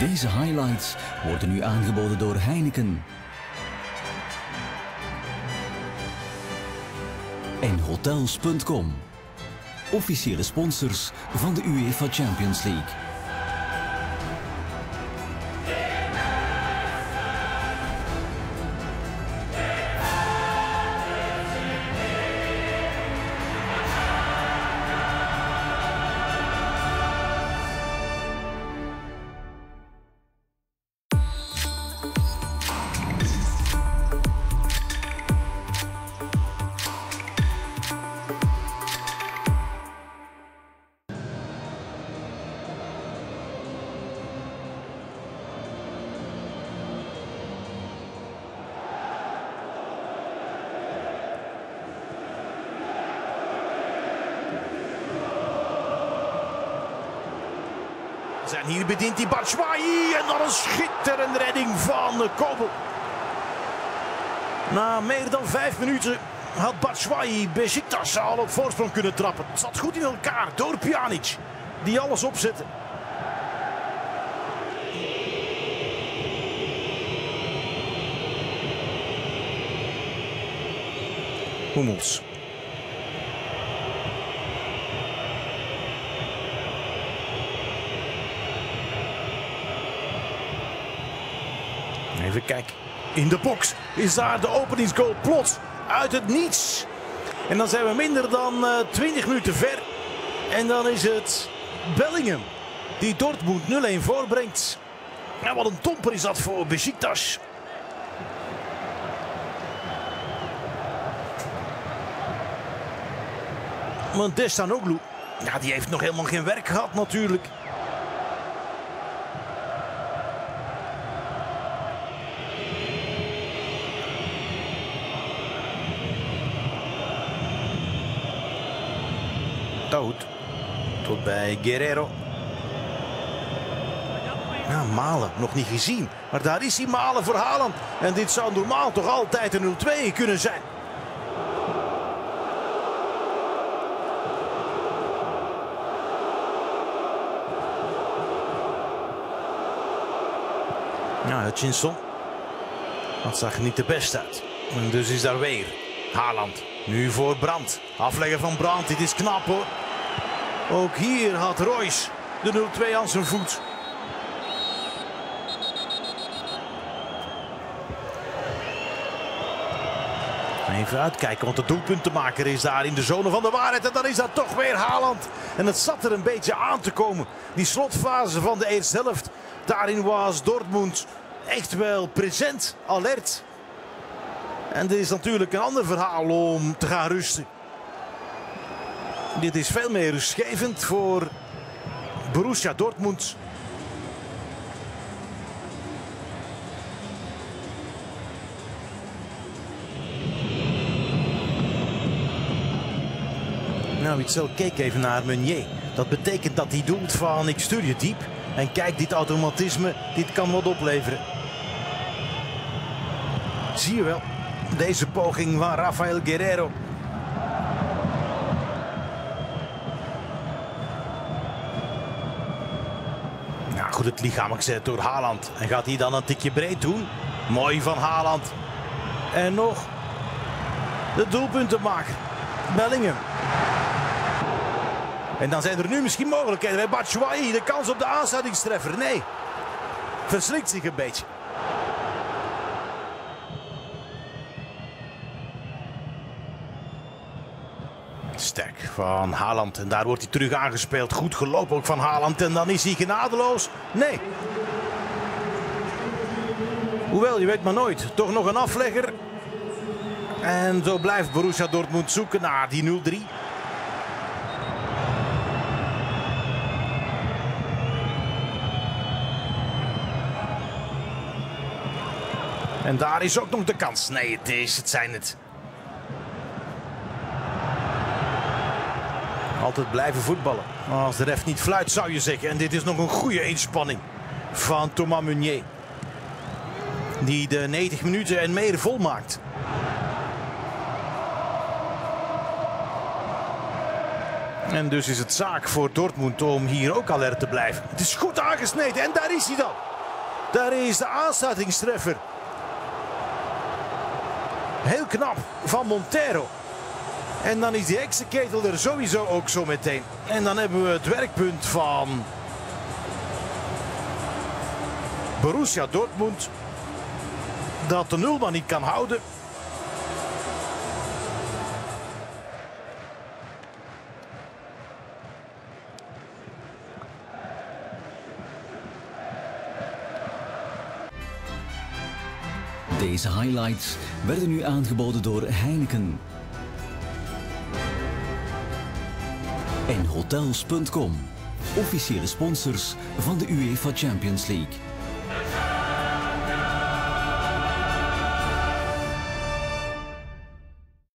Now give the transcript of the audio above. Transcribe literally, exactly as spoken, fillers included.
Deze highlights worden nu aangeboden door Heineken en Hotels punt com, officiële sponsors van de UEFA Champions League. En hier bedient hij Batshuayi en dan een schitterende redding van Kobel. Na meer dan vijf minuten had Batshuayi Beşiktaş al op voorsprong kunnen trappen. Het zat goed in elkaar door Pjanic, die alles opzette. Hummels. Even kijken. In de box is daar de openingsgoal plots uit het niets. En dan zijn we minder dan uh, twintig minuten ver. En dan is het Bellingham die Dortmund nul-een voorbrengt. Nou, wat een tomper is dat voor Beşiktaş. Want Destanoglu, ja, die heeft nog helemaal geen werk gehad natuurlijk. Dood. Tot bij Guerrero. Ja, Malen nog niet gezien. Maar daar is hij, Malen voor Haaland. En dit zou normaal toch altijd een nul-twee kunnen zijn. Ja, Hutchinson. Dat zag er niet de best uit. En dus is daar weer Haaland. Nu voor Brandt. Afleggen van Brandt. Dit is knap hoor. Ook hier had Royce de nul-twee aan zijn voet. Even uitkijken, want de doelpuntenmaker is daar in de zone van de waarheid. En dan is dat toch weer Haaland. En het zat er een beetje aan te komen. Die slotfase van de eerste helft. Daarin was Dortmund echt wel present, alert. En dit is natuurlijk een ander verhaal om te gaan rusten. Dit is veel meer rustgevend voor Borussia Dortmund. Nou, Witsel keek even naar Meunier. Dat betekent dat hij doelt van ik stuur je diep. En kijk, dit automatisme, dit kan wat opleveren. Zie je wel, deze poging van Rafael Guerrero. Nou goed, het lichaam gezet door Haaland. En gaat hij dan een tikje breed doen? Mooi van Haaland. En nog de doelpuntenmaker, Bellingham. En dan zijn er nu misschien mogelijkheden bij Batshuayi. De kans op de aansluitingstreffer. Nee, verslikt zich een beetje. Sterk van Haaland. En daar wordt hij terug aangespeeld. Goed gelopen ook van Haaland. En dan is hij genadeloos. Nee. Hoewel, je weet maar nooit. Toch nog een aflegger. En zo blijft Borussia Dortmund zoeken naar die nul-drie. En daar is ook nog de kans. Nee, het, is, het zijn het. Altijd blijven voetballen. Als de ref niet fluit, zou je zeggen. En dit is nog een goede inspanning van Thomas Meunier. Die de negentig minuten en meer volmaakt. En dus is het zaak voor Dortmund om hier ook alert te blijven. Het is goed aangesneden en daar is hij dan. Daar is de aansluitingstreffer. Heel knap van Montero. En dan is die heksenketel er sowieso ook zo meteen. En dan hebben we het werkpunt van Borussia Dortmund. Dat de nul maar niet kan houden. Deze highlights werden u aangeboden door Heineken en Hotels punt com, officiële sponsors van de UEFA Champions League.